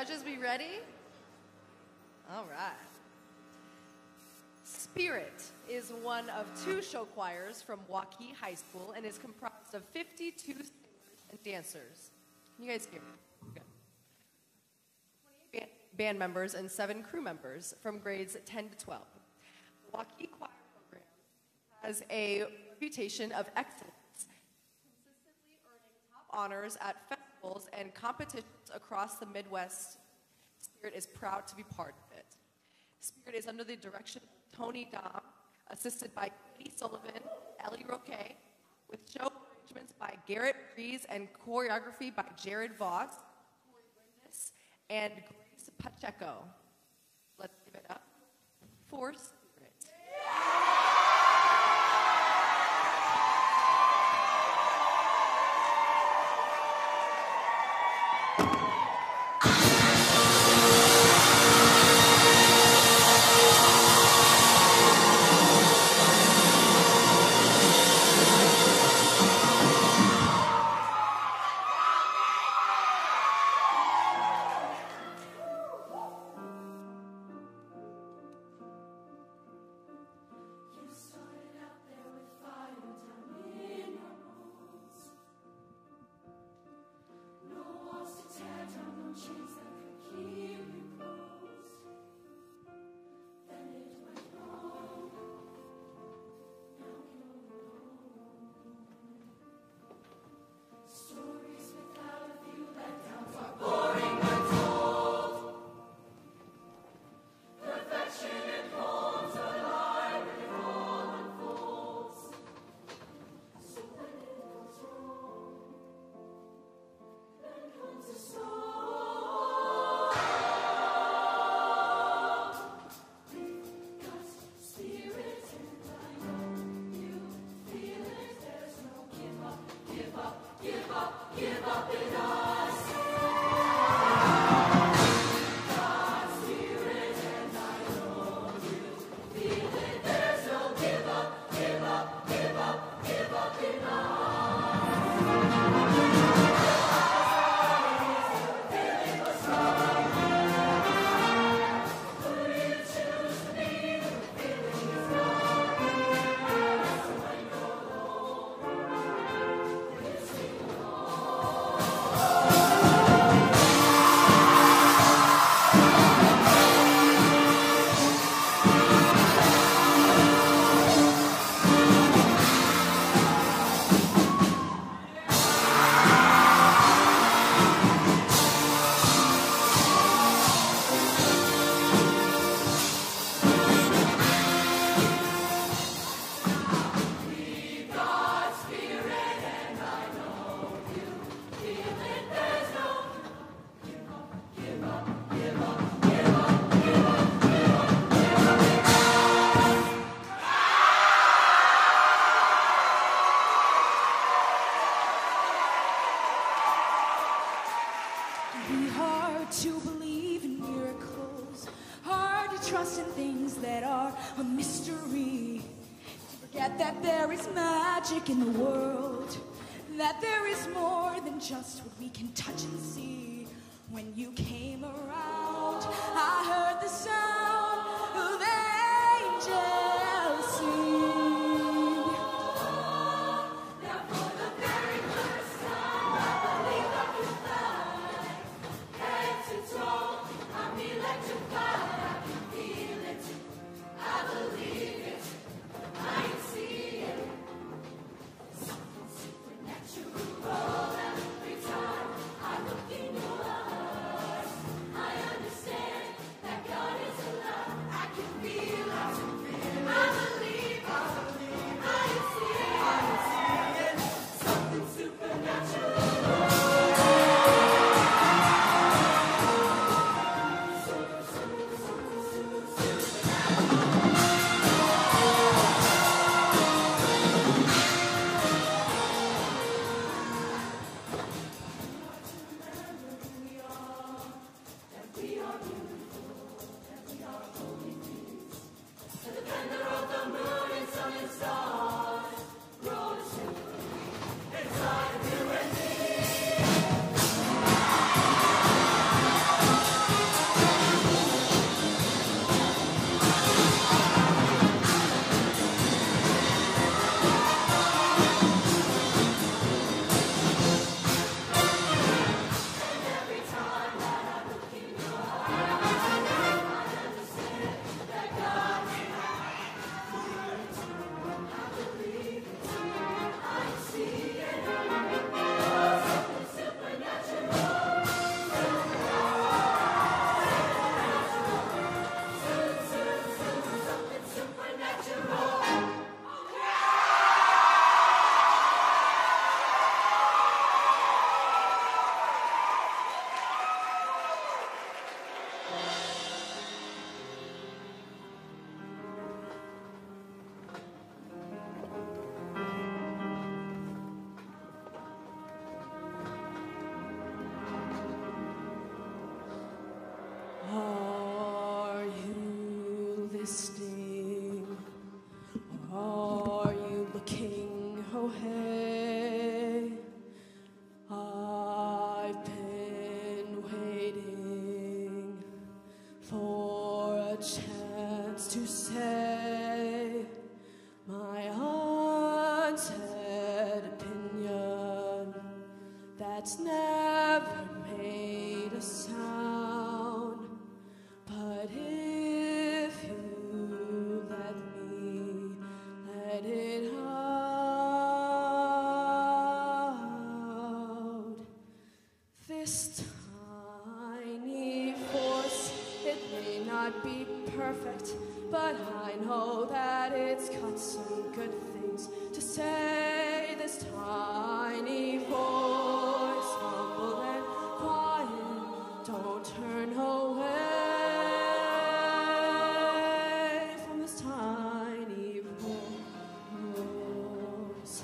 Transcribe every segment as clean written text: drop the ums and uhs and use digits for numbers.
Judges, we ready? All right. Spirit is one of two show choirs from Waukee High School and is comprised of 52 singers and dancers. Can you guys hear me? Good. 28 band members and 7 crew members from grades 10 to 12. The Waukee Choir Program has a reputation of excellence, consistently earning top honors at festivals and competitions across the Midwest. Spirit is proud to be part of it. Spirit is under the direction of Tony Dom, assisted by Sullivan and Ellie Roquet, with show arrangements by Garrett and choreography by Jarad, Voss, Tori, Brindis, and Pacheco. Let's give it up for Spirit. In the world, that there is more than just what we can touch and see. When you came around, I heard the sound of angels sing. Now for the very first time, I believe I can fly. Head to toe, I'm electrified. I can feel it, I believe it, I can see it. Supernatural every time I look in your eyes. I understand that God is alive. Are you looking? Oh hey, I've been waiting for a chance to say my unsaid opinion that's never made a sound. But if you let me let it out, this tiny force, it may not be perfect, but I know that it's got some good things to say. This tiny voice, humble and quiet, don't turn away from this tiny voice.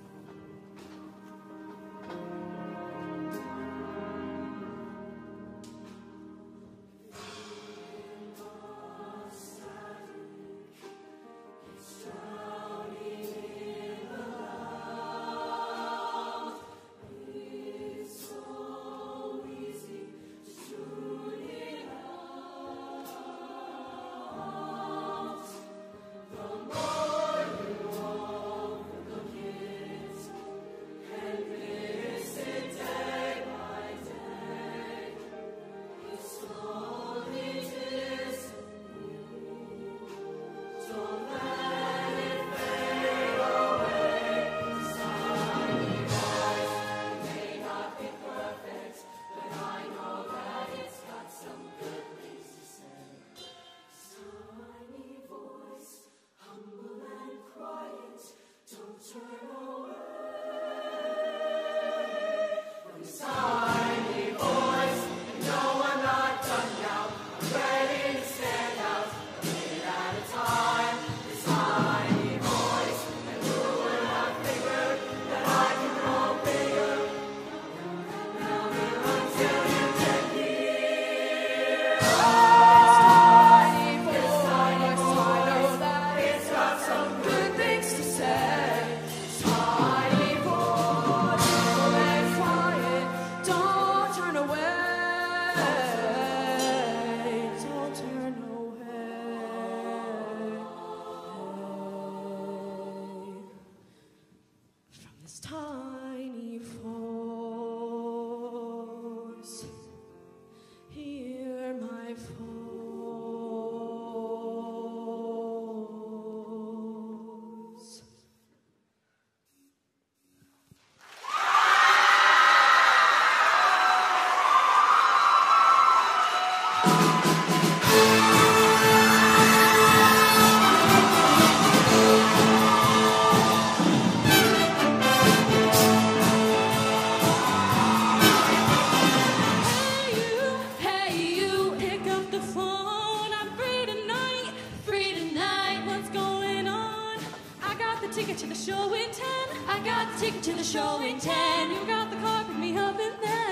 Tiny force, hear my voice. Ticket to the show in 10. I got the ticket to the show in 10. You got the car, pick me up in there.